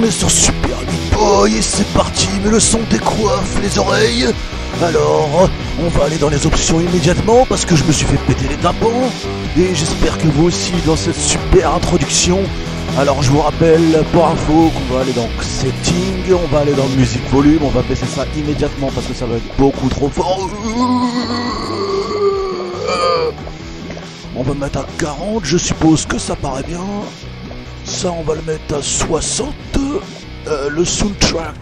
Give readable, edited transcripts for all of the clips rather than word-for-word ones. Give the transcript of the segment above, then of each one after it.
on est sur Super Meat Boy et c'est parti, mais le son décoiffe les oreilles. Alors, on va aller dans les options immédiatement parce que je me suis fait péter les tympans. Et j'espère que vous aussi dans cette super introduction. Alors je vous rappelle pour info qu'on va aller dans Setting, on va aller dans Music Volume, on va baisser ça immédiatement parce que ça va être beaucoup trop fort. On va mettre à 40, je suppose que ça paraît bien. Ça on va le mettre à 60, le soundtrack.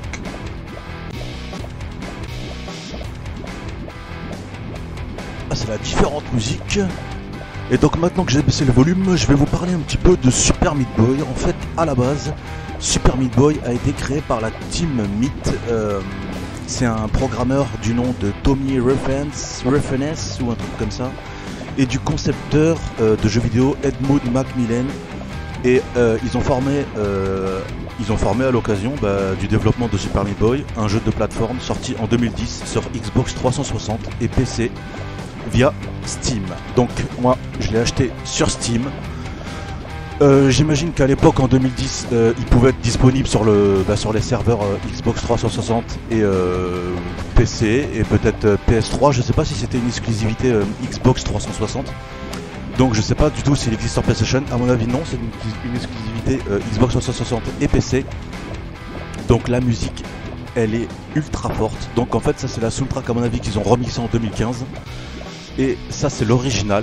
Ah, c'est la différente musique. Et donc maintenant que j'ai baissé le volume, je vais vous parler un petit peu de Super Meat Boy. En fait, à la base, Super Meat Boy a été créé par la Team Meat. C'est un programmeur du nom de Tommy Refenes ou un truc comme ça. Et du concepteur de jeux vidéo Edmund Macmillan. Et ils ont formé à l'occasion du développement de Super Meat Boy un jeu de plateforme sorti en 2010 sur Xbox 360 et PC via Steam. Donc moi je l'ai acheté sur Steam. J'imagine qu'à l'époque en 2010 il pouvait être disponible sur les serveurs Xbox 360 et PC et peut-être PS3. Je sais pas si c'était une exclusivité Xbox 360. Donc je sais pas du tout s'il existe sur PlayStation. À mon avis non, c'est une exclusivité Xbox 360 et PC. Donc la musique elle est ultra forte. Donc en fait ça c'est la soundtrack à mon avis qu'ils ont remixé en 2015. Et ça c'est l'original.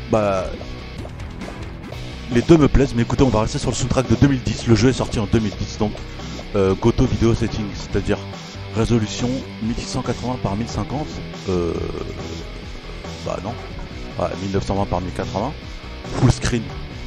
Les deux me plaisent, mais écoutez, on va rester sur le soundtrack de 2010. Le jeu est sorti en 2010, donc Goto Video Settings, c'est-à-dire résolution 1680 par 1050. Non. 1920 par 1080. Full screen.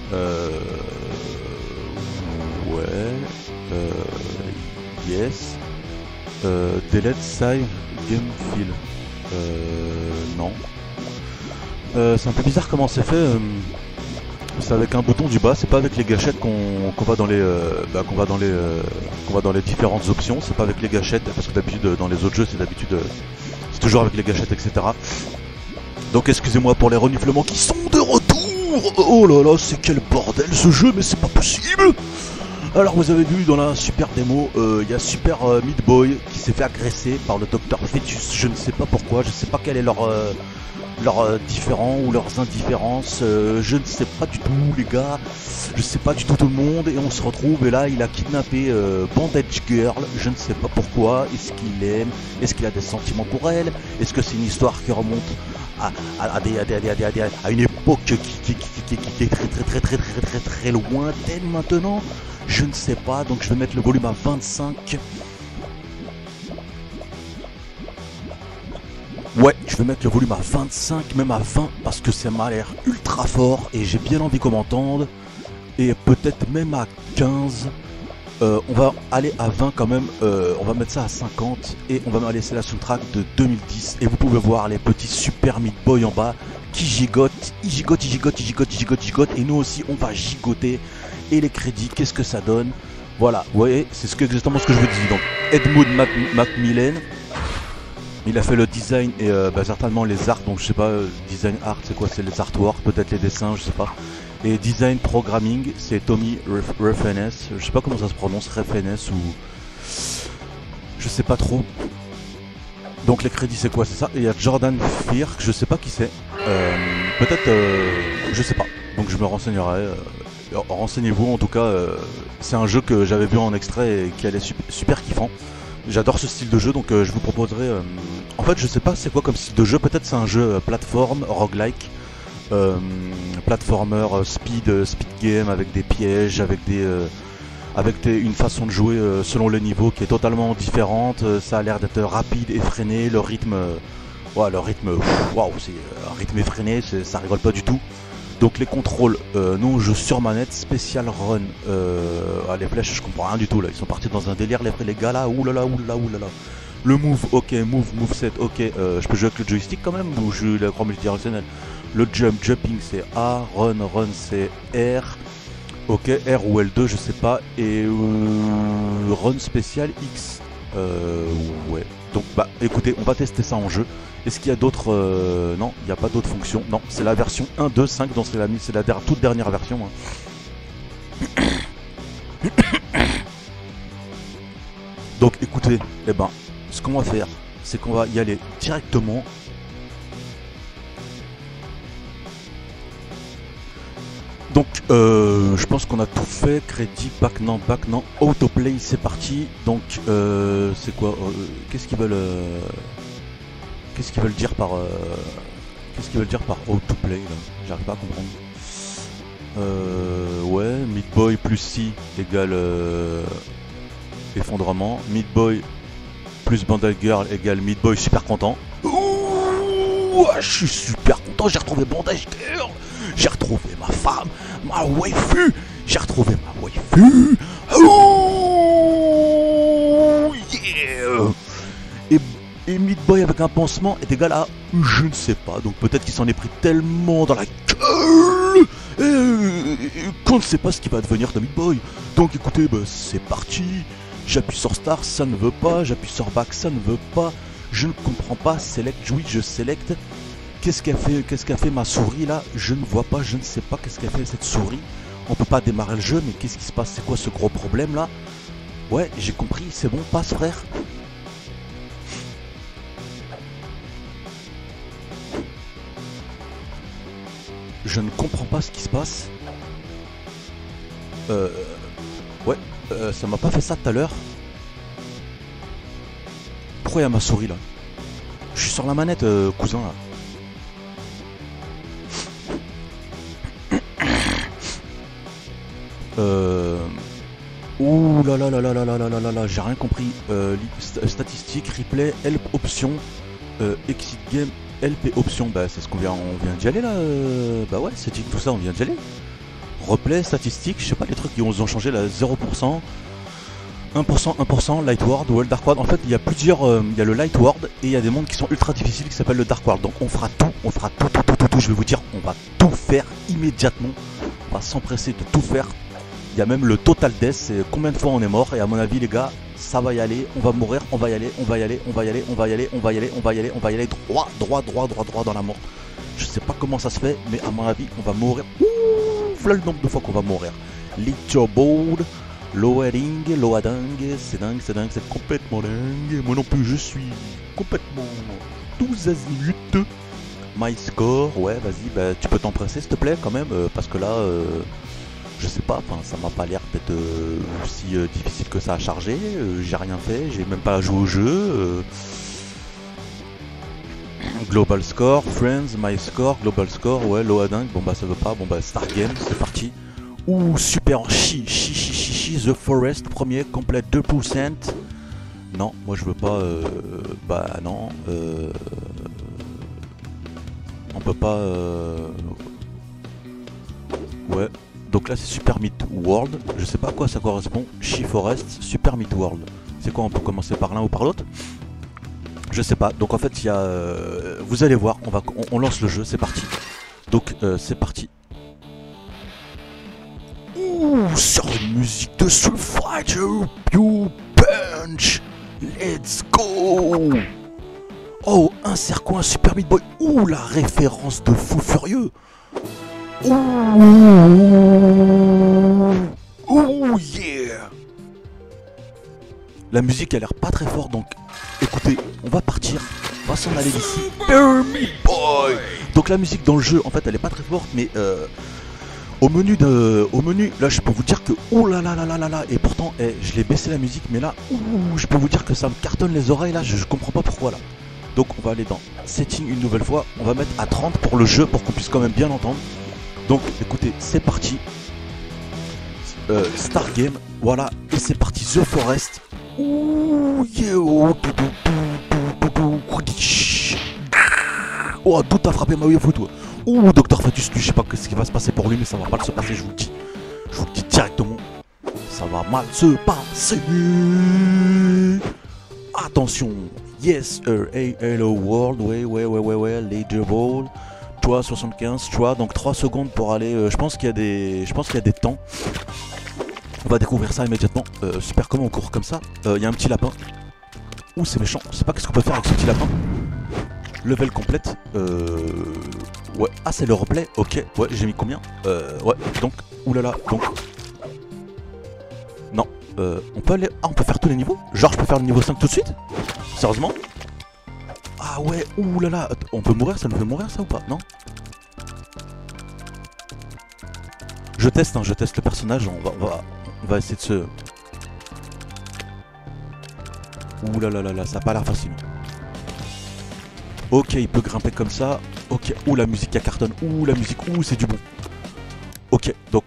Yes. Delete save game file. Non. C'est un peu bizarre comment c'est fait. C'est avec un bouton du bas, c'est pas avec les gâchettes qu'on va dans les différentes options. C'est pas avec les gâchettes parce que d'habitude dans les autres jeux c'est toujours avec les gâchettes, etc. Donc excusez-moi pour les reniflements qui sont de retour. Oh là là, c'est quel bordel ce jeu, mais c'est pas possible. Alors vous avez vu dans la super démo, il y a Super Meat Boy qui s'est fait agresser par le Dr Fetus. Je ne sais pas pourquoi, je sais pas quel est leurs différends ou leurs indifférences, je ne sais pas du tout les gars, je sais pas du tout le monde, et on se retrouve et là il a kidnappé Bandage Girl, je ne sais pas pourquoi, est-ce qu'il l'aime, est-ce qu'il a des sentiments pour elle, est-ce que c'est une histoire qui remonte à une époque qui est très lointaine maintenant, je ne sais pas, donc je vais mettre le volume à 25. Ouais, je vais mettre le volume à 25, même à 20, parce que ça m'a l'air ultra fort et j'ai bien envie qu'on m'entende. Et peut-être même à 15. On va aller à 20 quand même, on va mettre ça à 50 et on va me laisser la soundtrack de 2010. Et vous pouvez voir les petits Super Meat Boy en bas qui gigotent, ils gigotent. Et nous aussi on va gigoter. Et les crédits, qu'est-ce que ça donne? Voilà, vous voyez, c'est exactement ce que je vous dis. Donc Edmund Macmillan. Il a fait le design et certainement les arts, donc je sais pas, design art c'est quoi, c'est les artworks, peut-être les dessins, je sais pas. Et design programming, c'est Tommy Refenes, je sais pas comment ça se prononce, Refenes ou... Je sais pas trop. Donc les crédits c'est quoi, c'est ça. Et il y a Jordan Firk, je sais pas qui c'est. Peut-être, je sais pas. Donc je me renseignerai. Renseignez-vous en tout cas, c'est un jeu que j'avais vu en extrait et qui allait super kiffant. J'adore ce style de jeu, donc je vous proposerai... En fait, je sais pas c'est quoi comme style de jeu. Peut-être c'est un jeu plateforme, roguelike, platformer, speed game avec des pièges, avec une façon de jouer selon le niveau qui est totalement différente. Ça a l'air d'être rapide, effréné, le rythme... waouh, c'est un rythme effréné, ça rigole pas du tout. Donc les contrôles, nous on joue sur manette, spécial run, les flèches je comprends rien du tout là, ils sont partis dans un délire les gars là, oulala. Le move, ok, move set, ok, je peux jouer avec le joystick quand même, ou je joue l'écran multidirectionnel. Le jumping c'est A, run c'est R, ok, R ou L2 je sais pas, et run spécial X, ouais. Donc écoutez, on va tester ça en jeu. Est-ce qu'il y a d'autres... non, il n'y a pas d'autres fonctions. Non, c'est la version 1.2.5, donc c'est la toute dernière version. Hein. Donc écoutez, eh ben, ce qu'on va faire, c'est qu'on va y aller directement. Donc je pense qu'on a tout fait. Crédit, back non, autoplay, c'est parti. Donc c'est quoi qu'est-ce qu'ils veulent dire par autoplay là? J'arrive pas à comprendre. Ouais, Meat Boy plus C égale effondrement. Meat Boy plus Bandal Girl égale Meat Boy super content. Ouh, je suis super content, j'ai retrouvé Bandage Girl. J'ai retrouvé ma femme, ma waifu. J'ai retrouvé ma waifu. Oh yeah. Et Meat Boy avec un pansement est égal à je ne sais pas. Donc peut-être qu'il s'en est pris tellement dans la gueule qu'on ne sait pas ce qui va devenir de Meat Boy. Donc écoutez, bah, c'est parti. J'appuie sur Start, ça ne veut pas. J'appuie sur Back, ça ne veut pas. Je ne comprends pas. Select, oui, je select. Qu'est-ce qu'a fait ma souris là? Je ne vois pas, je ne sais pas qu'est-ce qu'a fait cette souris. On peut pas démarrer le jeu, mais qu'est-ce qui se passe? C'est quoi ce gros problème là? Ouais, j'ai compris, c'est bon, passe frère. Je ne comprends pas ce qui se passe. Ouais, ça m'a pas fait ça tout à l'heure. Pourquoi il y a ma souris là? Je suis sur la manette, cousin là. Ouh là là là là là là là là là, j'ai rien compris. Statistique, replay, help option, exit game, LP option. Bah c'est ce qu'on vient, on vient d'y aller là. Bah ouais, c'est tout ça, on vient d'y aller. Replay, statistique, je sais pas les trucs qui ont changé là, 0%, 1%, Light World, World Dark World. En fait il y a plusieurs, il y a le Light World et il y a des mondes qui sont ultra difficiles qui s'appellent le Dark World. Donc on fera tout, je vais vous dire, on va tout faire immédiatement. On va s'empresser de tout faire. Il y a même le total death, c'est combien de fois on est mort. Et à mon avis les gars, ça va y aller, on va mourir, on va y aller, droit dans la mort. Je sais pas comment ça se fait, mais à mon avis on va mourir. Ouh, voilà le nombre de fois qu'on va mourir. Little Bold, loading, c'est dingue, c'est complètement dingue. Moi non plus je suis complètement 12 azimuts. My score, ouais vas-y, bah, tu peux t'empresser s'il te plaît quand même, parce que là... je sais pas, enfin ça m'a pas l'air d'être si difficile que ça à charger, j'ai rien fait, j'ai même pas joué au jeu. Global score, friends, my score, global score, ouais, loading, bon bah ça veut pas, bon bah start game, c'est parti. Ouh super en chi, The Forest, premier, complète 2%. Non, moi je veux pas, bah non, on peut pas, ouais. Donc là c'est Super Meat World, je sais pas à quoi ça correspond, Forest, Super Meat World. C'est quoi, on peut commencer par l'un ou par l'autre? Je sais pas, donc en fait il y a... vous allez voir, on lance le jeu, c'est parti. Donc c'est parti. Ouh, sur une musique de Street Fighter, You Punch, let's go. Oh, insert coin Super Meat Boy, ouh la référence de fou furieux. Ouh, ouh yeah. La musique a l'air pas très forte, donc écoutez, on va partir, on va s'en aller d'ici. Super Meat Boy. Donc la musique dans le jeu, en fait, elle est pas très forte, mais au menu, là, je peux vous dire que oh là là là là là là, et pourtant, je l'ai baissé la musique, mais là, ouh, je peux vous dire que ça me cartonne les oreilles là, je comprends pas pourquoi là. Donc on va aller dans Setting une nouvelle fois, on va mettre à 30 pour le jeu, pour qu'on puisse quand même bien l'entendre. Donc écoutez, c'est parti. Start game, voilà, et c'est parti, The Forest. Ouh, yo. Oh, d'où t'as frappé ma waifu toi? Ouh, Dr Fatus, lui, je sais pas ce qui va se passer pour lui, mais ça va mal se passer, je vous le dis. Je vous le dis directement. Ça va mal se passer. Attention. Yes, hello world, ouais, leaderboard. 3,75, donc 3 secondes pour aller, je pense qu'il y a des temps. On va découvrir ça immédiatement. Super, comment on court comme ça? Il y a un petit lapin. Ouh, c'est méchant, je sais pas qu'est-ce qu'on peut faire avec ce petit lapin. Level complète. Ouais, ah c'est le replay, ok, ouais, j'ai mis combien? Ouais, donc, oulala, donc. Non, On peut aller... Ah, on peut faire tous les niveaux? Genre, je peux faire le niveau 5 tout de suite? Sérieusement? Ah ouais, ouh là là. On peut mourir? Ça nous fait mourir ça ou pas? Non? Je teste, hein, je teste le personnage. On va essayer de se... Ouh là là là là, ça a pas l'air facile. Ok, il peut grimper comme ça. Ok, ouh la musique qui cartonne. Ouh la musique, ouh c'est du bon. Ok, donc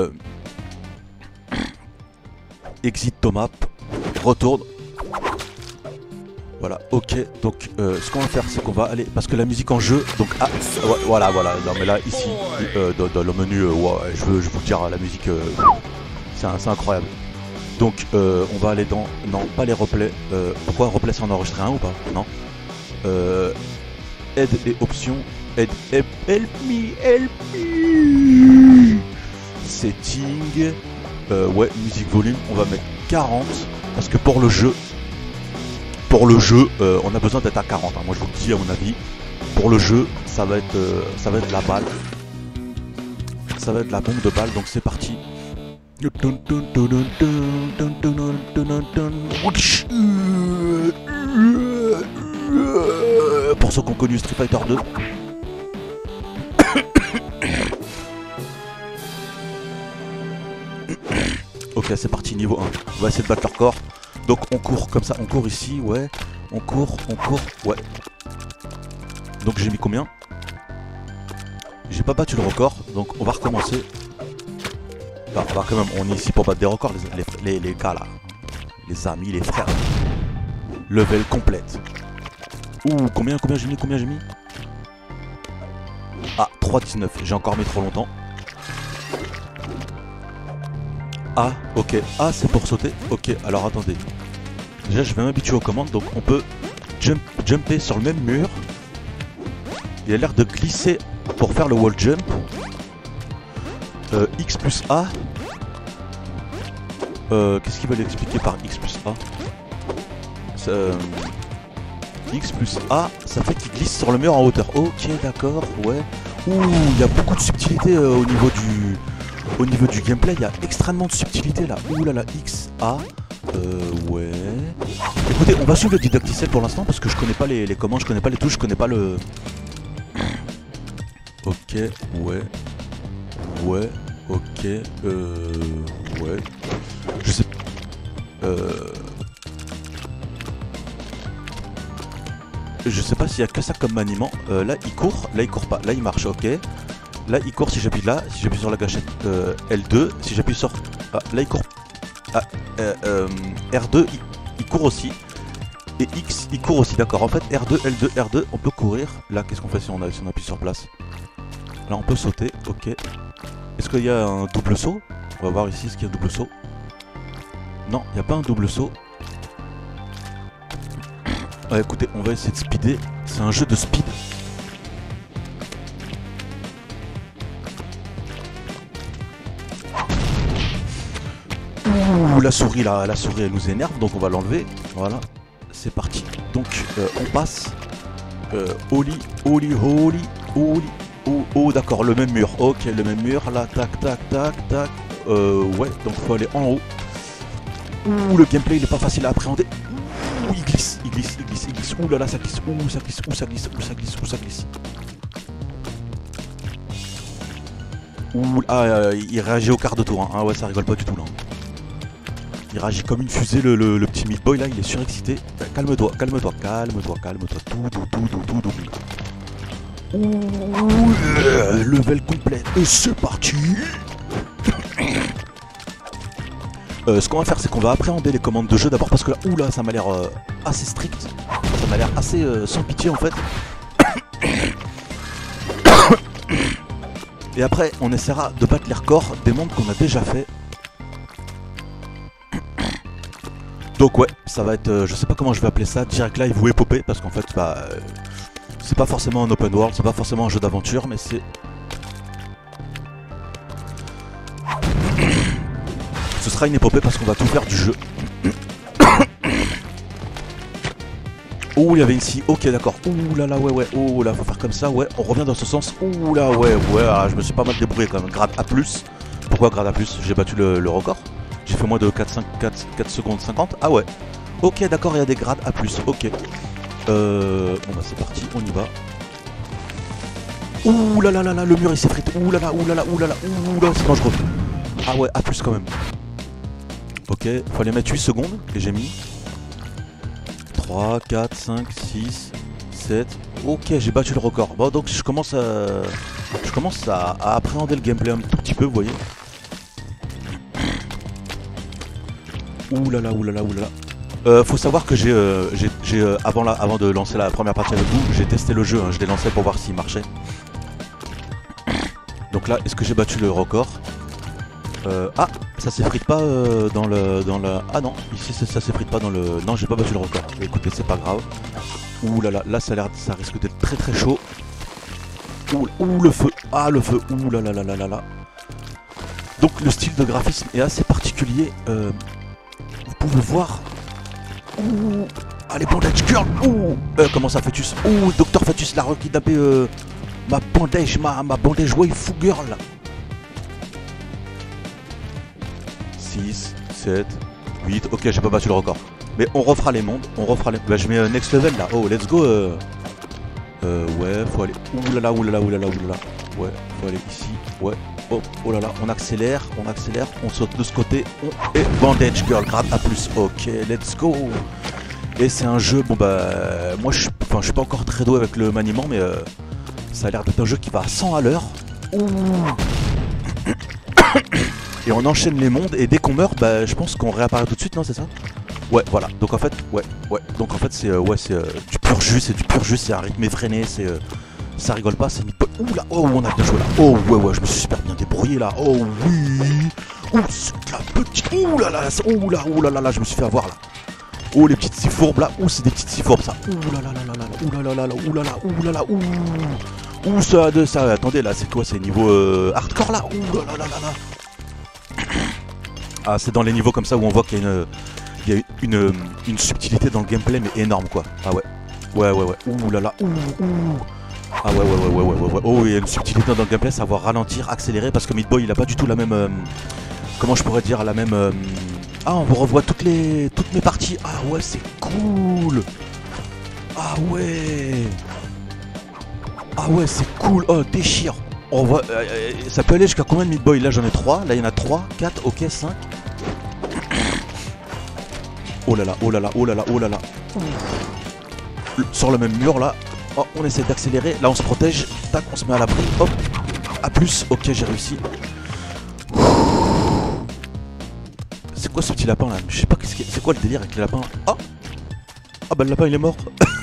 exit to map, retourne. Voilà, ok, donc ce qu'on va faire c'est qu'on va aller, parce que la musique en jeu, donc ah, ouais, voilà, non mais là ici, dans le menu, ouais, je veux vous dire la musique, c'est incroyable. Donc on va aller dans, non pas les replays, pourquoi replay c'est en enregistré un ou pas? Non. Aide et options, aide, help me. Setting, ouais, musique volume, on va mettre 40, parce que pour le jeu, on a besoin d'être à 40, hein. Moi je vous le dis à mon avis, pour le jeu, ça va être la balle, ça va être la bombe de balle, donc c'est parti. Pour ceux qui ont connu Street Fighter 2. Ok, c'est parti, niveau 1. On va essayer de battre leur corps. Donc on court comme ça, on court ici, ouais. On court, ouais. Donc j'ai mis combien? J'ai pas battu le record, donc on va recommencer. Bah, quand même, on est ici pour battre des records, les gars là. Les amis, les frères. Level complète. Ouh, combien j'ai mis? Ah, 3,19. J'ai encore mis trop longtemps. Ah, ok. Ah, c'est pour sauter. Ok, alors attendez. Déjà, je vais m'habituer aux commandes. Donc, on peut jumper sur le même mur. Il a l'air de glisser pour faire le wall jump. X plus A. Qu'est-ce qu'il veut l'expliquer par X plus A? X plus A, ça fait qu'il glisse sur le mur en hauteur. Ok, d'accord, ouais. Ouh, il y a beaucoup de subtilité au niveau du gameplay. Il y a extrêmement de subtilité là. Ouh là là, X, A. Ouais. Écoutez, on va suivre le didacticiel pour l'instant parce que je connais pas les commandes, je connais pas les touches, je connais pas le... Ok, ouais. Ouais, ok, ouais. Je sais... Je sais pas s'il y a que ça comme maniement. Là il court pas. Là il marche, ok. Là il court si j'appuie là, si j'appuie sur la gâchette L2, si j'appuie sur... Ah, là il court. Ah, R2 il court aussi. Et X il court aussi, d'accord. En fait R2, L2, R2, on peut courir. Là qu'est-ce qu'on fait si on appuie sur place? Là on peut sauter, ok. Est-ce qu'il y a un double saut? On va voir ici ce qu'il y a un double saut. Non, il n'y a pas un double saut. Ouais, écoutez, on va essayer de speeder. C'est un jeu de speed. Ouh, la souris là, elle nous énerve, donc on va l'enlever. Voilà, c'est parti. Donc on passe. Oli. Oh, d'accord, le même mur. Ok, le même mur. Là, tac. Ouais, donc faut aller en haut. Ouh, le gameplay il est pas facile à appréhender. Ouh, il glisse. Ouh là là, ça glisse. Ça glisse. Ouh, il réagit au quart de tour. Hein. Ah ouais, ça rigole pas du tout là. Il réagit comme une fusée, le petit Meat Boy là, il est surexcité. Calme-toi. Tout. Ouh, level complet. Et c'est parti. Ce qu'on va faire, c'est qu'on va appréhender les commandes de jeu d'abord parce que là, oula, ça m'a l'air assez strict. Ça m'a l'air assez sans pitié en fait. Et après, on essaiera de battre les records des mondes qu'on a déjà fait. Donc ouais, ça va être, je sais pas comment je vais appeler ça, direct live ou épopée, parce qu'en fait, bah, c'est pas forcément un open world, c'est pas forcément un jeu d'aventure, mais c'est... Ce sera une épopée parce qu'on va tout faire du jeu. Oh, il y avait une scie. Ok, d'accord. Ouh là là, ouais. Oh là, faut faire comme ça, ouais. On revient dans ce sens. Ouh là, ouais. Ah, je me suis pas mal débrouillé quand même. Grade A+. Pourquoi grade A+? J'ai battu le record. J'ai fait moins de 4 secondes 50. Ah ouais. Ok, d'accord, il y a des grades A+. Ok. Bon bah c'est parti, on y va. Ouh là là là là, le mur il s'effrite. Ouh là là, ouh là là, ouh là là, ouh là, c'est dangereux. Ah ouais, A+ quand même. Ok, fallait mettre 8 secondes et j'ai mis 3, 4, 5, 6, 7. Ok, j'ai battu le record. Bon, donc je commence à appréhender le gameplay un tout petit peu, vous voyez. Ouh là là, ouh là là, ouh là là. Faut savoir que avant de lancer la première partie avec vous, j'ai testé le jeu, hein, je l'ai lancé pour voir s'il marchait. Donc là, est-ce que j'ai battu le record? Ah, ça s'effrite pas dans le... Ah non, ici ça s'effrite pas dans le... Non, j'ai pas battu le record. Écoutez, c'est pas grave. Ouh là là, là ça risque d'être très très chaud. Ouh le feu. Ah le feu. Ouh là là là là là là. Donc le style de graphisme est assez particulier. Vous pouvez voir. Ouh. Ah les bandage girl. Ouh. Comment ça Fetus? Ouh, Docteur Fetus l'a rekidnappé ma bandage waifu girl. 6, 7, 8. Ok, j'ai pas battu le record. Mais on refera les mondes. Bah, je mets next level là. Oh, let's go. Ouais, faut aller. Ouh là là, ouh là là, ouh là là, ouh là là. Ouais, faut aller ici. Ouais. Oh, oh là là, on accélère. On saute de ce côté. Et bandage girl, grade A+. Ok, let's go. Et c'est un jeu. Bon bah, moi je suis pas encore très doué avec le maniement, mais ça a l'air d'être un jeu qui va à 100 à l'heure. Ouh. Et on enchaîne les mondes et dès qu'on meurt, bah je pense qu'on réapparaît tout de suite, non c'est ça? Ouais, voilà. Donc en fait, Donc en fait c'est du pur jus, c'est un rythme effréné, ça rigole pas, c'est Meat Boy. Ouh là, oh on a bien joué là. Oh ouais, je me suis super bien débrouillé là. Oh oui. Ouh c'est la petite. Ouh là là, je me suis fait avoir là. Oh les petites scies fourbes là. Ouh c'est des petites scies fourbes ça. Ouh là là là là là. Ouh là là là là. Ouh là là. Ouh là là. Ouh ça. Attendez là, c'est quoi? C'est niveau hardcore là. Ouh là là là là là. Ah, c'est dans les niveaux comme ça où on voit qu'il y a une subtilité dans le gameplay, mais énorme quoi. Ah ouais. Ouais. Ouh là là. Ouh. Ah ouais. Oh, il y a une subtilité dans le gameplay, savoir ralentir, accélérer, parce que Meat Boy il a pas du tout la même. Comment je pourrais dire? La même. Ah, on revoit toutes mes parties. Ah ouais, c'est cool. Ah ouais. Ah ouais, c'est cool. Oh, déchire. On voit, ça peut aller jusqu'à combien de Meat Boy? Là j'en ai 3, là il y en a 3, 4, ok, 5. Oh là là, oh là là, oh là là, oh là là. Sur le même mur là, oh, on essaie d'accélérer, là on se protège, tac, on se met à l'abri, hop, A+, ok j'ai réussi. C'est quoi ce petit lapin là? Je sais pas c'est quoi le délire avec les lapins. Oh. Ah bah le lapin il est mort.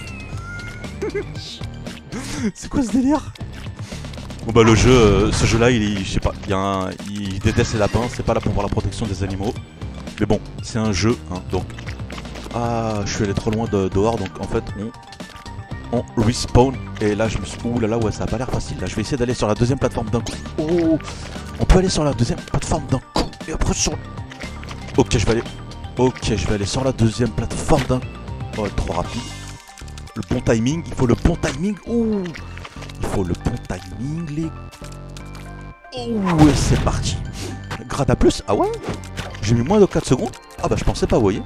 C'est quoi ce délire? Bon bah le jeu, ce jeu là je sais pas, il déteste les lapins, c'est pas là pour voir la protection des animaux. Mais bon, c'est un jeu, hein, donc... Ah, je suis allé trop loin dehors, donc en fait on respawn. Et là je me suis... Ouh là là, ouais ça a pas l'air facile, là je vais essayer d'aller sur la deuxième plateforme d'un coup. Oh, on peut aller sur la deuxième plateforme d'un coup, et après sur... Ok, je vais aller sur la deuxième plateforme d'un... Oh, trop rapide. Le bon timing, il faut le bon timing. Ouh. Il faut le bon timing, les... Oh, et c'est parti. Grade A+, ah ouais. J'ai mis moins de 4 secondes. Ah bah je pensais pas, vous voyez.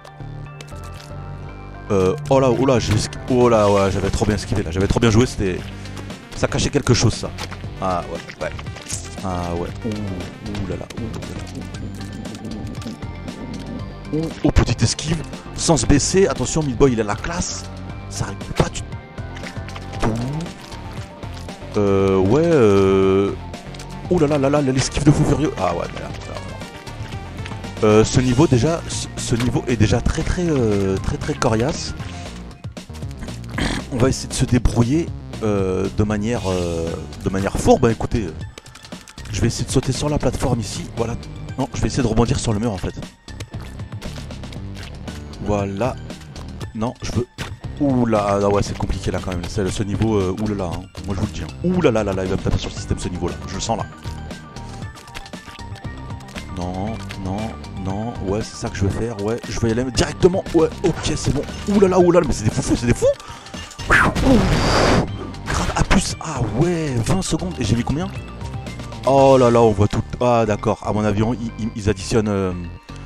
Oh là, oh là, ouais, j'avais trop bien esquivé là. J'avais trop bien joué, c'était... Ça cachait quelque chose, ça. Ah ouais. Ah ouais. Ouh là là. Oh, petite esquive. Sans se baisser. Attention, Meat Boy, il a la classe. Ça rigole pas du tout. Oh là là, l'esquive de fou furieux. Ah ouais, là. Ce niveau est déjà très coriace. On va essayer de se débrouiller de manière fourbe. Bah, écoutez, je vais essayer de sauter sur la plateforme ici. Voilà. Non, je vais essayer de rebondir sur le mur en fait. Voilà. Non, je veux... Ouh là, ah ouais, c'est compliqué là quand même. Ce niveau, ouh là là, hein. Moi je vous le dis. Hein. Ouh là là, il va me taper sur le système ce niveau là. Je le sens là. Non, ouais, c'est ça que je vais faire. Ouais, je vais y aller directement. Ouais, ok, c'est bon. Ouh là là, mais c'est des fous. Grade A+, ah ouais, 20 secondes. Et j'ai mis combien? Oh là là, on voit tout. Ah d'accord, à mon avis, ils additionnent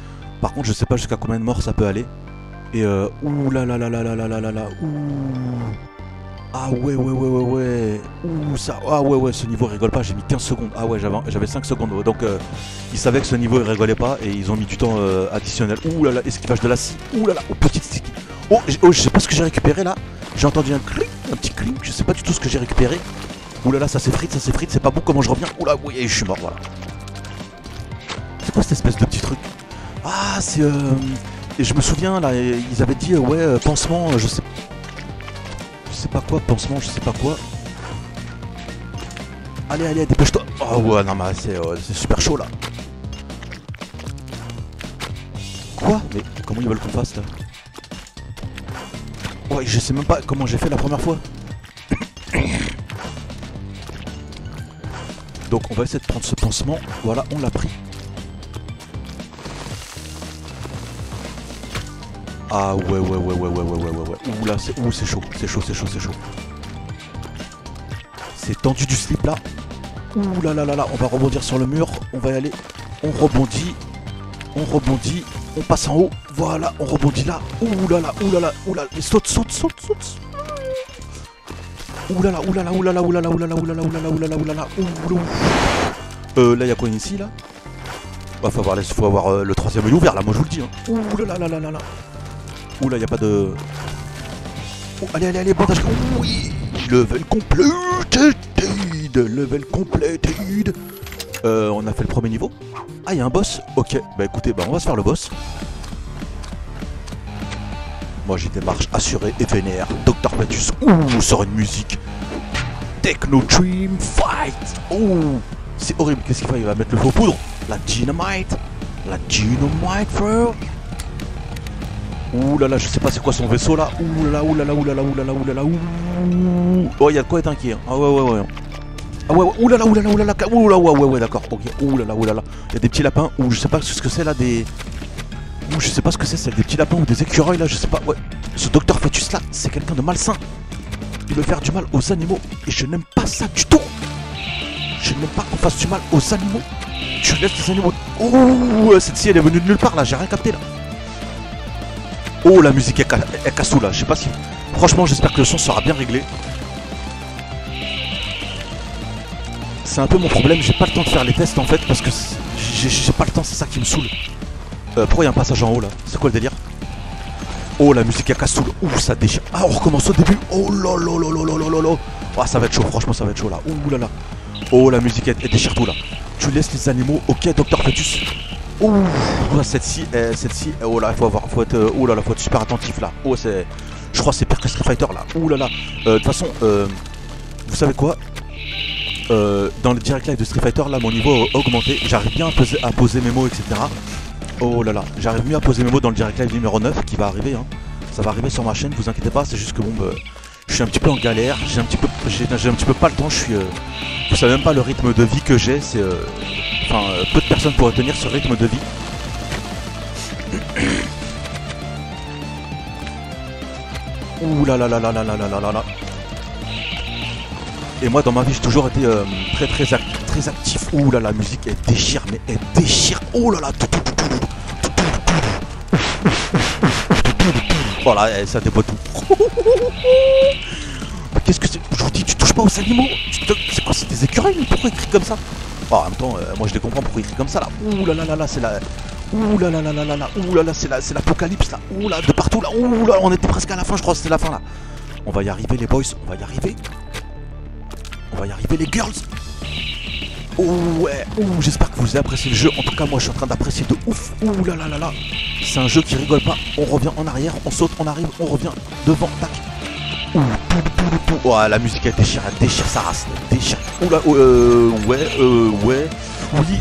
Par contre je sais pas jusqu'à combien de morts ça peut aller. Et ouh là là là là là là là là là. Ouh. Ah ouais ouais ouais ouais ouais. Ouh ça. Ah ouais ouais, ce niveau il rigole pas, j'ai mis 15 secondes. Ah ouais, j'avais 5 secondes. Donc ils savaient que ce niveau il rigolait pas et ils ont mis du temps additionnel. Ouh là là, esquivage de la scie. Ouh là là, oh petite sticky. Oh, je sais pas ce que j'ai récupéré là. J'ai entendu un clic, un petit clic, je sais pas du tout ce que j'ai récupéré. Ouh là là, ça s'effrite, c'est pas bon comment je reviens. Ouh là, oui, je suis mort, voilà. C'est quoi cette espèce de petit truc? Ah, c'est et je me souviens là, ils avaient dit ouais, pansement, je sais pas quoi, pansement, je sais pas quoi. Allez, allez, dépêche-toi. Oh ouais, non mais c'est super chaud là. Quoi? Mais comment ils veulent qu'on fasse là? Ouais, je sais même pas comment j'ai fait la première fois. Donc on va essayer de prendre ce pansement. Voilà, on l'a pris. Ah ouais ouais ouais ouais ouais ouais ouais ouais ouais. Ouh là, c'est chaud, c'est chaud, c'est chaud, c'est chaud. C'est tendu du slip là. Ouh là là là là, on va rebondir sur le mur. On va y aller. On rebondit. On rebondit. On passe en haut. Voilà, on rebondit là. Ouh là là, ouh là là, ouh là là. Saute, saute, saute, saute. Ouh là là, ouh là là, ouh là là, ouh là là, ouh là là, ouh là là, ouh là là, ouh là là, ouh là là, ouh là. Là, il y a quoi ici là? Bah, faut avoir le troisième œil ouvert là, moi je vous le dis. Hein. Ouh là là là là là là. Ouh là, y a pas de. Oh, allez, allez, allez, bandage. Oui, level completed. Level completed. On a fait le premier niveau. Ah, il y a un boss. Ok, bah écoutez, bah on va se faire le boss. Moi j'ai des marches assurées et vénères. Dr Fetus. Ouh, sort une musique. Techno Dream Fight. Ouh, c'est horrible. Qu'est-ce qu'il fait? Il va mettre le faux poudre. La dynamite. La dynamite, frère. Ouh là là, je sais pas c'est quoi son vaisseau là. Ouh là là, ouh là là, ouh là là, ouh là là, ouh là là, ouh. Oh, il y a de quoi être inquiet. Hein. Ah ouais, ouais, ouais. Ah ouais, ouais, ouh là là, ouh là là, ouh là là, ouh là, ouais, ouais, ouais, d'accord. Ok, ouh là là, ouh là là. Il y a des petits lapins. Ouh, je sais pas ce que c'est là, des. Ouh, je sais pas ce que c'est des petits lapins ou des écureuils là, je sais pas. Ouais. Ce Dr Fetus là, c'est quelqu'un de malsain. Il veut faire du mal aux animaux. Et je n'aime pas ça du tout. Je n'aime pas qu'on fasse du mal aux animaux. Tu laisses les animaux. Ouh, cette scie elle est venue de nulle part là, j'ai rien capté là. Oh, la musique elle casse tout là, je sais pas si... Franchement j'espère que le son sera bien réglé. C'est un peu mon problème, j'ai pas le temps de faire les tests en fait parce que j'ai pas le temps, c'est ça qui me saoule. Pourquoi il y a un passage en haut là? C'est quoi le délire? Oh, la musique elle casse tout. Ouh, ça déchire. Ah, on recommence au début. Oh là là là là là là là. Ah, ça va être chaud, franchement ça va être chaud là. Ouh là là. Oh, la musique elle déchire tout là. Tu laisses les animaux, ok Dr Fetus. Ouh, cette scie, oh là, faut être super attentif là. Oh, je crois que c'est pire que Street Fighter là. Ouh là là. De toute façon, vous savez quoi? Dans le direct live de Street Fighter, là, mon niveau a augmenté. J'arrive bien à poser mes mots, etc. Oh là là, j'arrive mieux à poser mes mots dans le direct live numéro 9 qui va arriver. Hein. Ça va arriver sur ma chaîne, vous inquiétez pas. C'est juste que bon, je suis un petit peu en galère. J'ai un petit peu pas le temps. Vous savez même pas le rythme de vie que j'ai. C'est enfin, peu de personnes pourraient tenir ce rythme de vie. Ouh là là là là là là là là là. Et moi dans ma vie j'ai toujours été très actif. Ouh là la musique elle déchire, mais elle déchire. Oh là là. Voilà, ça déboîte tout. Qu'est-ce que c'est? Je vous dis, tu touches pas aux animaux. C'est quoi, c'est des écureuils? Pourquoi ils crient comme ça? Oh, en même temps, moi je les comprends pourquoi ils crient comme ça là. Ouh là là là là, c'est la... Ouh là là là là là là. Ouh là là, c'est l'apocalypse là. Ouh là, de partout là. Ouh là, on était presque à la fin, je crois que c'était la fin là. On va y arriver les boys, on va y arriver. On va y arriver les girls. Oh ouais, ouh, j'espère que vous avez apprécié le jeu. En tout cas, moi je suis en train d'apprécier de ouf. Ouh là là là là. C'est un jeu qui rigole pas. On revient en arrière, on saute, on arrive, on revient devant, tac. Ouh, oh, la musique elle déchire sa race, elle déchire. Ouh là, ouais. Oui.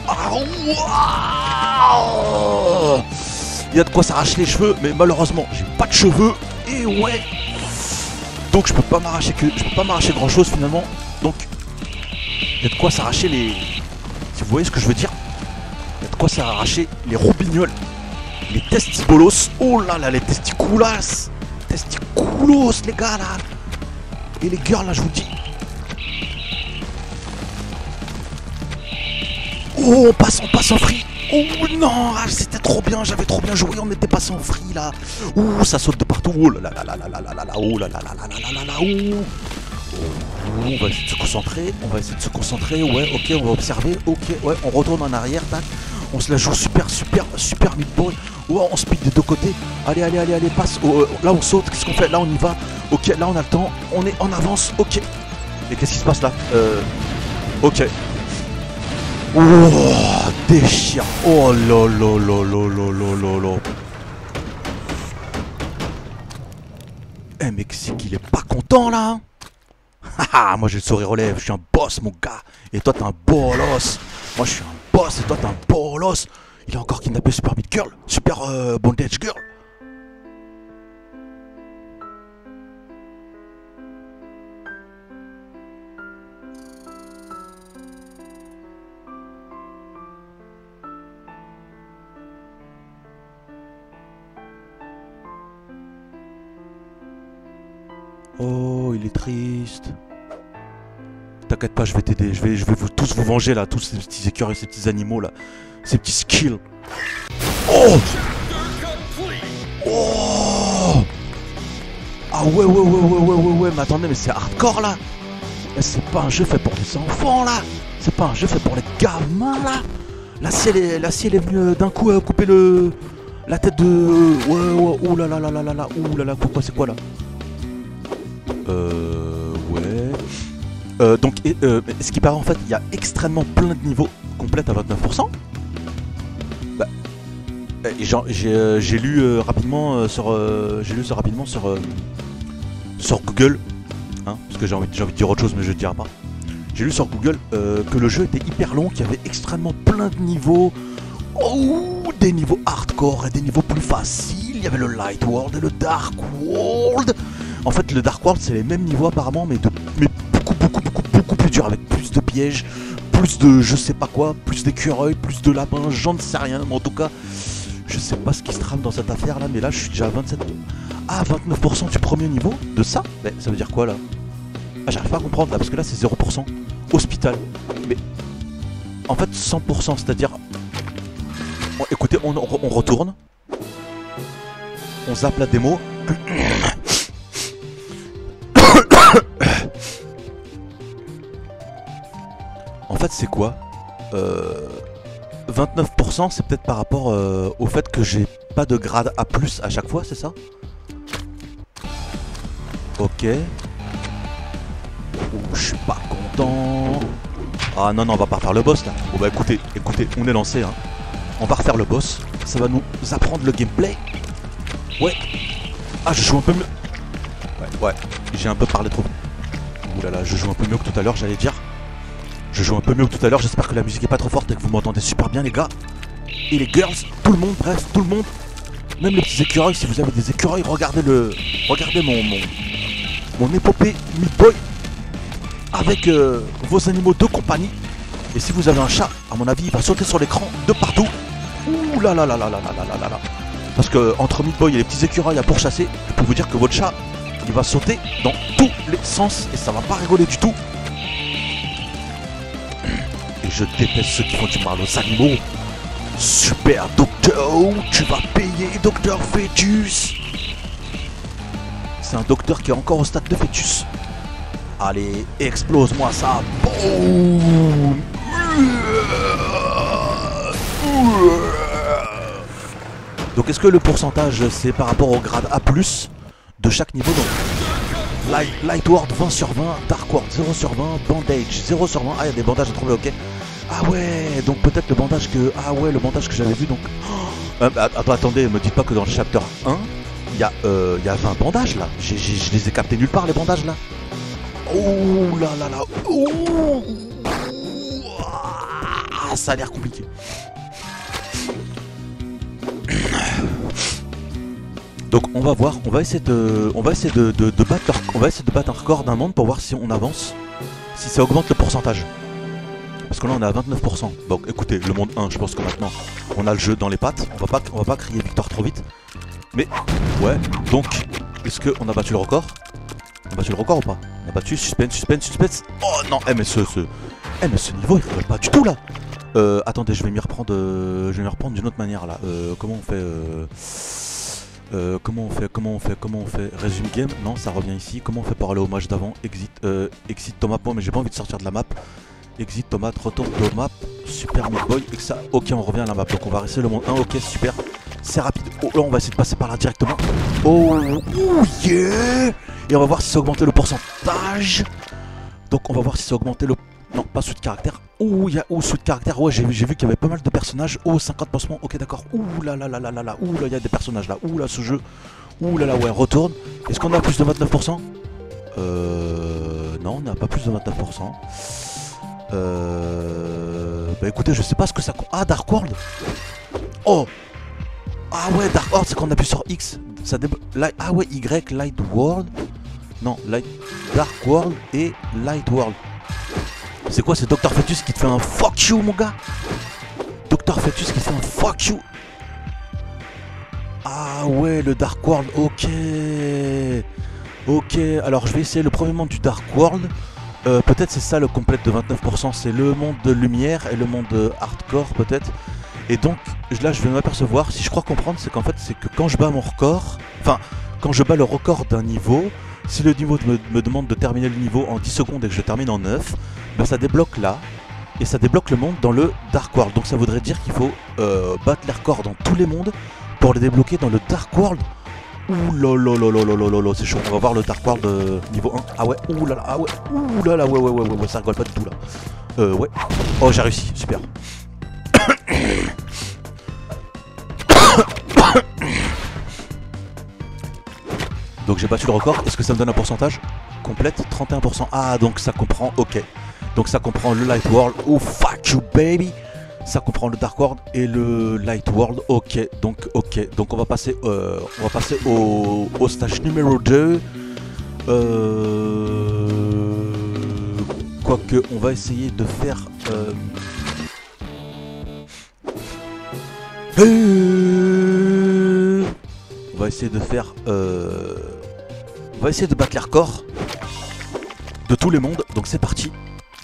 Ah, il y a de quoi s'arracher les cheveux, mais malheureusement, j'ai pas de cheveux. Et ouais. Donc je peux pas m'arracher grand chose finalement. Donc il y a de quoi s'arracher les... Si vous voyez ce que je veux dire. Il y a de quoi s'arracher les roubignoles. Les testibolos. Oh là là, les testicoulas. Testicoulos les gars là. Et les girls là, je vous dis. Oh, on passe en free. Oh non, ah, c'était trop bien, j'avais trop bien joué, on était passé en free là. Ouh, ça saute de partout. Oh là là là là là là là là, oh là là là là là là là, ouh. On va essayer de se concentrer, on va essayer de se concentrer, ouais, ok, on va observer, ok, ouais, on retourne en arrière, tac. On se la joue super mid-ball. Ouais, on speed des deux côtés. Allez, allez, allez, allez, passe. Là, on saute, qu'est-ce qu'on fait? Là, on y va. Ok, là, on a le temps, on est en avance, ok. Et qu'est-ce qui se passe là? Ok. Oh, déchire. Oh là là là là là là là. Eh mec, c'est qu'il est pas content là. Haha, moi j'ai le sourire aux lèvres, je suis un boss mon gars. Et toi t'es un bolos. Moi je suis un boss et toi t'es un bolos. Il a encore kidnappé Super Meat Girl, Super Bondage Girl. Oh, il est triste. T'inquiète pas, je vais t'aider. Je vais vous tous vous venger là, tous ces petits écureuils, ces petits animaux là, ces petits skills. Oh, oh. Ah ouais, mais attendez, mais c'est hardcore là. C'est pas un jeu fait pour les enfants là. C'est pas un jeu fait pour les gamins là. La si elle est venue d'un coup couper la tête de. Ouais, ouh là là là là là là, ouh là là, pourquoi c'est quoi là? Ouais. Donc, ce qui paraît en fait, il y a extrêmement plein de niveaux complètes à 29%. Bah, j'ai lu rapidement sur Google, hein, parce que j'ai envie de dire autre chose, mais je ne dirai pas. J'ai lu sur Google que le jeu était hyper long, qu'il y avait extrêmement plein de niveaux. Oh, des niveaux hardcore et des niveaux plus faciles. Il y avait le Light World et le Dark World. En fait, le Dark World, c'est les mêmes niveaux apparemment, mais beaucoup plus dur, avec plus de pièges, plus de je sais pas quoi, plus d'écureuils, plus de lapins, j'en sais rien. Mais en tout cas, je sais pas ce qui se trame dans cette affaire là, mais là, je suis déjà à 27. Ah, 29% du premier niveau de ça? Mais ça veut dire quoi là? Ah, j'arrive pas à comprendre là, parce que là, c'est 0%. Hospital. Mais en fait, 100%, c'est-à-dire. Bon, écoutez, on retourne. On zappe la démo. En fait, c'est quoi 29%, c'est peut-être par rapport au fait que j'ai pas de grade A+ à chaque fois, c'est ça? Ok. Oh, je suis pas content. Ah non, non, on va pas refaire le boss là. Bon bah écoutez, on est lancé, hein. On va refaire le boss. Ça va nous apprendre le gameplay. Ouais. Ah, je joue un peu mieux. Ouais, j'ai un peu parlé trop. Ouh là là, je joue un peu mieux que tout à l'heure, j'allais dire. Je joue un peu mieux que tout à l'heure, j'espère que la musique est pas trop forte et que vous m'entendez super bien les gars. Et les girls, tout le monde, bref, tout le monde. Même les petits écureuils, si vous avez des écureuils, regardez mon épopée Meat Boy avec vos animaux de compagnie. Et si vous avez un chat, à mon avis, il va sauter sur l'écran de partout. Ouh là là là là là là là là là. Parce que entre Meat Boy et les petits écureuils à pourchasser, je peux vous dire que votre chat, il va sauter dans tous les sens et ça va pas rigoler du tout. Et je déteste ceux qui font du mal aux animaux. Super docteur, tu vas payer docteur Fœtus. C'est un docteur qui est encore au stade de fœtus. Allez, explose-moi ça. Boum. Donc est-ce que le pourcentage c'est par rapport au grade A+ de chaque niveau? Donc Light World 20 sur 20, Dark World 0 sur 20, Bandage 0 sur 20. Ah, il y a des bandages à trouver, ok. Ah ouais, donc peut-être le bandage que... Ah ouais, le bandage que j'avais vu donc... Attendez, me dites pas que dans le chapter 1, il y a 20 bandages là. Je les ai captés nulle part les bandages là. Oh là là là. Oh. Ah, ça a l'air compliqué. Donc on va voir, on va essayer de battre un record d'un monde pour voir si on avance, si ça augmente le pourcentage. Parce que là on est à 29%. Donc écoutez, le monde 1, je pense que maintenant on a le jeu dans les pattes. On va pas crier victoire trop vite. Mais ouais, donc est-ce qu'on a battu le record? On a battu le record ou pas? On a battu, suspense. Oh non, mais ce niveau il rigole pas du tout là. Attendez, je vais m'y reprendre d'une autre manière là. Comment on fait comment on fait Résume game? Non, ça revient ici. Comment on fait pour aller au match d'avant? Exit Thomas. Bon, mais j'ai pas envie de sortir de la map. Exit Thomas, retourne de map. Super Meat Boy. Et que ça. Ok, on revient à la map. Donc on va rester le monde 1. Ok, super. C'est rapide. Oh là, on va essayer de passer par là directement. Oh yeah! Et on va voir si ça a augmenté le pourcentage. Donc on va voir si ça a augmenté le. Non, pas sous de caractère. Ouh, il y a sous de caractère. Ouais, j'ai vu qu'il y avait pas mal de personnages. Oh, 50 pansements. Ok, d'accord. Ouh là là là là là là. Ouh là, il y a des personnages là. Ouh là, ce jeu. Ouh là là, ouais, retourne. Est-ce qu'on a plus de 29%? Non, on n'a pas plus de 29%. Bah écoutez, je sais pas ce que ça. Ah, Dark World. Oh. Ah ouais, Dark World, c'est qu'on appuie sur X. Ça Ah ouais, Y, Light World. Non, Dark World et Light World. C'est quoi, c'est Dr Fetus qui te fait un fuck you, mon gars? Dr Fetus qui te fait un fuck you. Ah ouais, le Dark World, ok. Ok, alors je vais essayer le premier monde du Dark World. Peut-être c'est ça le complète de 29%. C'est le monde de lumière et le monde hardcore peut-être. Et donc là je vais m'apercevoir, si je crois comprendre, c'est qu'en fait c'est que quand je bats mon record, enfin quand je bats le record d'un niveau, si le niveau me demande de terminer le niveau en 10 secondes et que je termine en 9, ben ça débloque là, et ça débloque le monde dans le Dark World. Donc ça voudrait dire qu'il faut battre les records dans tous les mondes pour les débloquer dans le Dark World. Ouh là là là là là là là, c'est chaud. On va voir le Dark World niveau 1. Ah ouais, ouh là là, ah ouais, ouh là là, ouais, ça rigole pas du tout là. Ouais. Oh, j'ai réussi, super. Donc j'ai battu le record. Est-ce que ça me donne un pourcentage? Complète 31%. Ah, donc ça comprend, ok. Donc ça comprend le Light World. Oh fuck you baby. Ça comprend le Dark World et le Light World. Ok. Donc on va passer au stage numéro 2. Quoique on va essayer de faire on va essayer de faire on va essayer de battre les records de tous les mondes. Donc c'est parti.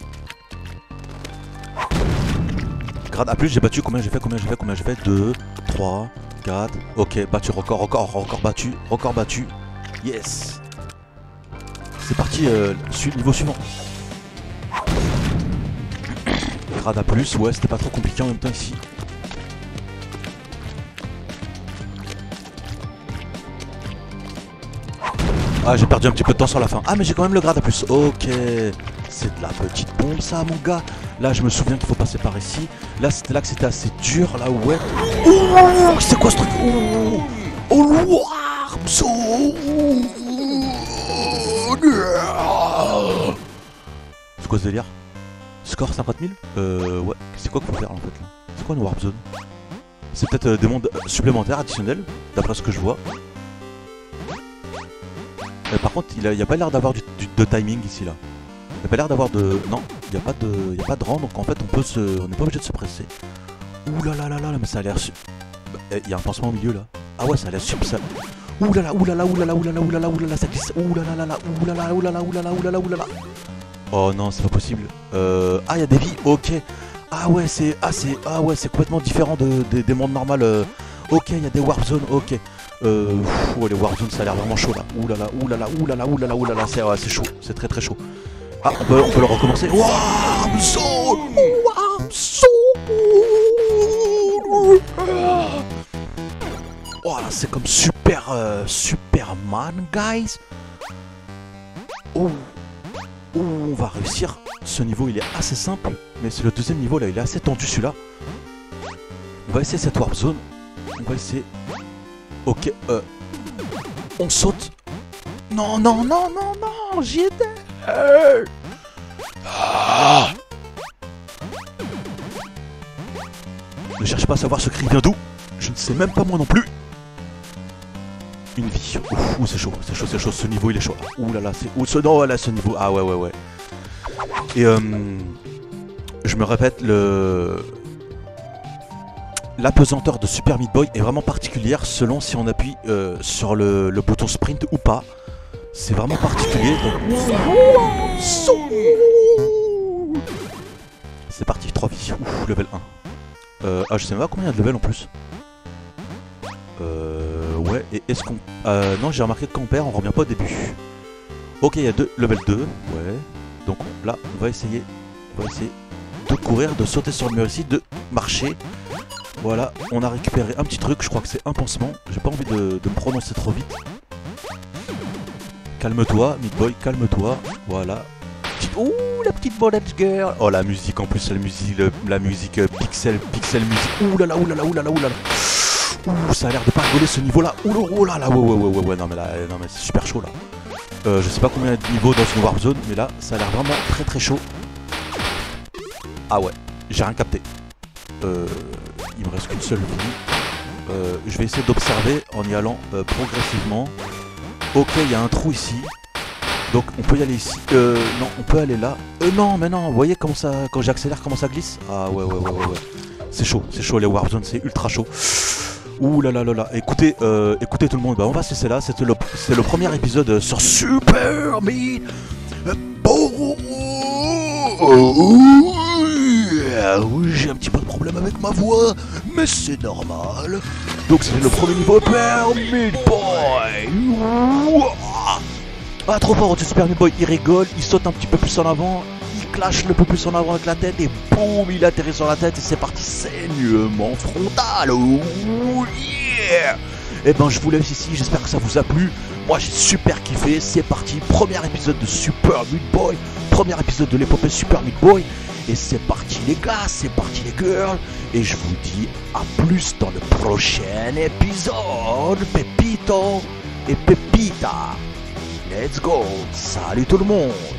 Grade A+, j'ai battu, combien j'ai fait 2, 3, 4, ok, battu, record battu, yes. C'est parti, niveau suivant. Grade A+, ouais, c'était pas trop compliqué en même temps ici. Ah, j'ai perdu un petit peu de temps sur la fin. Ah, mais j'ai quand même le grade A+, ok. C'est de la petite bombe ça, mon gars. Là, je me souviens qu'il faut passer par ici. Là, c'était là que c'était assez dur, là, ouais. Oh, c'est quoi ce truc? Oh, c'est quoi ce délire? Score 50 000? Ouais. C'est quoi qu'il faut faire, en fait, là? C'est quoi une Warp Zone? C'est peut-être des mondes supplémentaires, additionnels, d'après ce que je vois. Par contre, il n'y a pas l'air d'avoir de timing ici, là. Il n'y a pas l'air d'avoir de... Non, il n'y a pas de rang, donc en fait on n'est pas obligé de se presser. Ouh là là là là, mais ça a l'air... Il y a un pansement au milieu là. Ah ouais, ça a l'air super ça. Ouh là là, ouh là là, ouh là là, ouh là là, ouh là là, ouh là là, ça glisse. Ouh là là là là, ouh là là, ouh là là, ouh là là, ouh là là, ouh là là. Oh non, c'est pas possible. Ah, il y a des vies, ok. Ah ouais, c'est complètement différent des mondes normaux. Ok, il y a des warp zones, ok. Les warp zones, ça a l'air vraiment chaud là. Ouh là là, ouh là là, ouh là là, ouh là là, ouh là là, c'est chaud, c'est très très chaud. Ah, on peut le recommencer. Warp zone, warp zone. Oh là, c'est comme Superman, guys. Oh, on va réussir. Ce niveau, il est assez simple, mais c'est le deuxième niveau là, il est assez tendu celui-là. On va essayer cette warp zone. On va essayer. Ok, on saute. Non, non, non, non, non, j'y étais. Ah. Ne cherche pas à savoir ce cri vient d'où. Je ne sais même pas moi non plus. Une vie. Ouh, c'est chaud, c'est chaud, c'est chaud. Ce niveau, il est chaud. Ouh là là, c'est... Ouh, non, là, ce niveau. Ah ouais. Et je me répète, l'apesanteur de Super Meat Boy est vraiment particulière selon si on appuie sur le bouton sprint ou pas. C'est vraiment particulier. Donc... C'est parti, 3 vies. Ouf, plus level 1. Ah, je sais pas combien il y a de level en plus. Ouais, et est-ce qu'on... non, j'ai remarqué que quand on perd, on revient pas au début. Ok, il y a level 2, ouais. Donc là, on va essayer de courir, de sauter sur le mur ici, de marcher. Voilà, on a récupéré un petit truc, je crois que c'est un pansement. J'ai pas envie de me prononcer trop vite. Calme-toi, Meat Boy, calme-toi. Voilà. Ouh, la petite bondage girl. Oh, la musique en plus, la musique pixel musique. Ouh là là, ouh là là, ouh là là, ouh là là. Ouh, ça a l'air de pas rigoler ce niveau là. Ouh là là, ouais, non mais c'est super chaud là. Je sais pas combien il y a de niveaux dans une Warp Zone, mais là, ça a l'air vraiment très très chaud. Ah ouais, j'ai rien capté. Il me reste qu'une seule vie. Je vais essayer d'observer en y allant progressivement. Ok, il y a un trou ici. Donc on peut y aller ici. Non, on peut aller là. Non, mais non, vous voyez comment ça, quand j'accélère, comment ça glisse. Ah ouais. C'est chaud les Warp Zones, c'est ultra chaud. Ouh là là là là. Écoutez tout le monde, bah, on va se laisser là. C'est le premier épisode sur Super Meat Boy. Oui, j'ai un petit peu de problème avec ma voix, mais c'est normal. Donc c'est le premier niveau Super Meat Boy. Ah, trop fort, Super Meat Boy, il rigole, il saute un petit peu plus en avant, il clash le peu plus en avant avec la tête et boum, il atterrit sur la tête et c'est parti, saignement frontal. Oh yeah. Et ben je vous laisse ici, j'espère que ça vous a plu. Moi j'ai super kiffé, c'est parti, premier épisode de Super Meat Boy, premier épisode de l'épopée Super Meat Boy. Et c'est parti les gars, c'est parti les girls. Et je vous dis à plus dans le prochain épisode, Pepito et Pepita. Let's go, salut tout le monde.